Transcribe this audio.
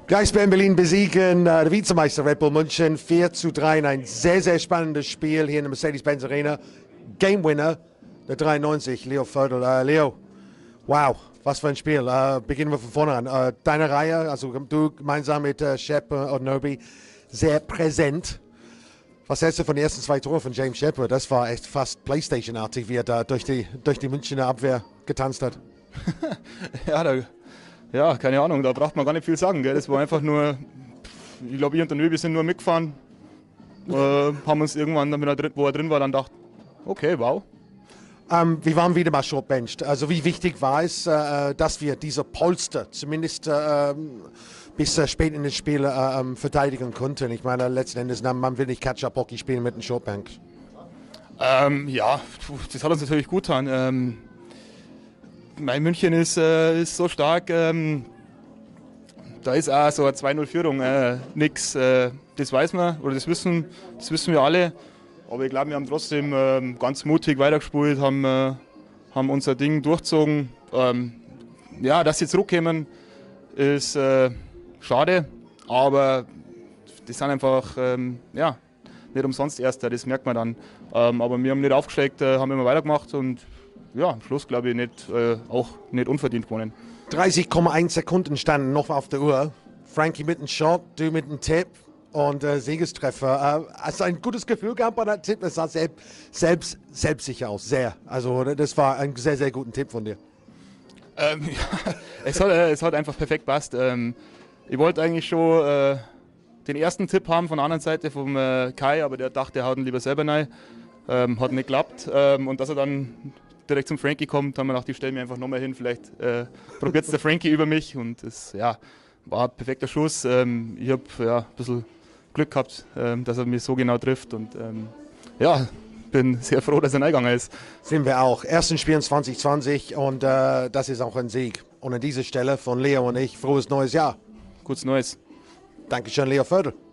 Geisbären Berlin besiegen der Vizemeister Red Bull München 4:3 in ein sehr, sehr spannendes Spiel hier in der Mercedes-Benz Arena. Game Winner, der 93, Leo Föderl. Leo, wow, was für ein Spiel. Beginnen wir von vorne an. Deine Reihe, also du gemeinsam mit Shepard und Nobi, sehr präsent. Was hältst du von den ersten 2 Toren von James Shepard? Das war echt fast Playstation-artig, wie er da durch die Münchner Abwehr getanzt hat. Ja, keine Ahnung, da braucht man gar nicht viel sagen. Gell? Das war einfach nur, ich glaube, ich und der Nöbi sind nur mitgefahren, haben uns irgendwann, wo er drin war, dann gedacht, okay, wow. Wir waren wieder mal shortbenched. Also wie wichtig war es, dass wir diese Polster zumindest bis spät in das Spiel verteidigen konnten? Ich meine, letzten Endes, man will nicht Catch-up-Hockey spielen mit einem Shortbank. Ja, das hat uns natürlich gut getan. München ist so stark, da ist auch so eine 2-0-Führung nix. Das weiß man, oder das wissen wir alle. Aber ich glaube, wir haben trotzdem ganz mutig weitergespielt, haben unser Ding durchgezogen. Dass sie zurückkommen, ist schade, aber die sind einfach nicht umsonst Erster, das merkt man dann. Aber wir haben nicht aufgesteckt, haben immer weitergemacht und ja, am Schluss glaube ich auch nicht unverdient gewonnen. 30,1 Sekunden standen noch auf der Uhr. Frankie mit einem Shot, du mit einem Tipp und Siegestreffer. Hast du ein gutes Gefühl gehabt bei der Tipp? Es sah selbstsicher aus, sehr. Also das war ein sehr, sehr guter Tipp von dir. Es hat einfach perfekt passt. Ich wollte eigentlich schon den ersten Tipp haben von der anderen Seite vom Kai, aber der dachte, er haut ihn lieber selber rein. Hat nicht geklappt. Und dass er dann direkt zum Frankie kommt, haben wir gedacht, ich stelle mir einfach nochmal hin, vielleicht probiert es der Frankie über mich und es war ein perfekter Schuss. Ich habe ein bisschen Glück gehabt, dass er mich so genau trifft und bin sehr froh, dass er reingegangen ist. Sind wir auch. Ersten Spiel 2020 und das ist auch ein Sieg. Und an dieser Stelle von Leo und ich, frohes neues Jahr. Gutes Neues. Dankeschön, Leo Föderl.